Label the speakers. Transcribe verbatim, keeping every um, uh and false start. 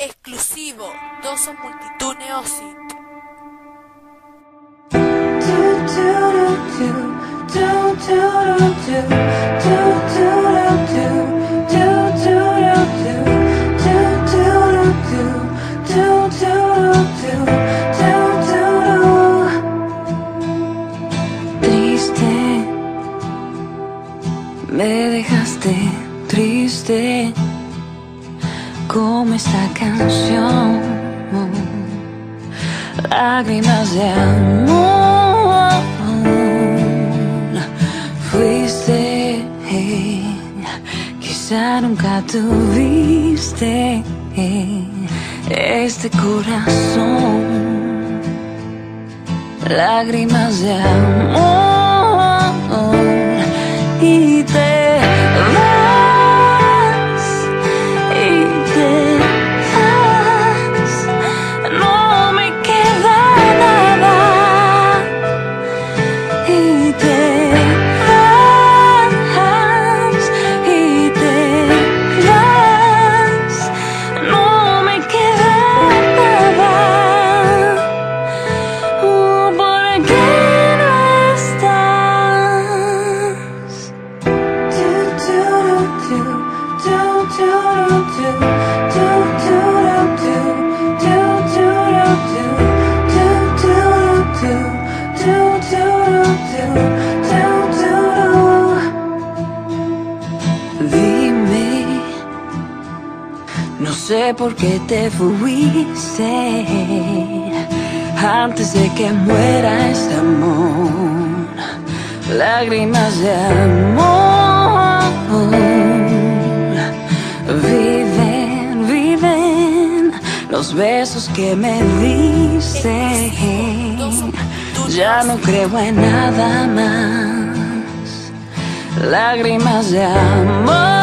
Speaker 1: Exclusivo, Doso Multitune Osit.
Speaker 2: Triste, me dejaste triste como esta canción, lágrimas de amor. Fuiste, quizá nunca tuviste este corazón, lágrimas de amor, y te vas, y te vas, no me queda nada, y te vas, y te vas, no me queda nada. ¿Por qué no estás? Dime, no sé por qué te fuiste antes de que muera este amor, lágrimas de amor. Viven, viven los besos que me diste. Ya no creo en nada más, lágrimas de amor.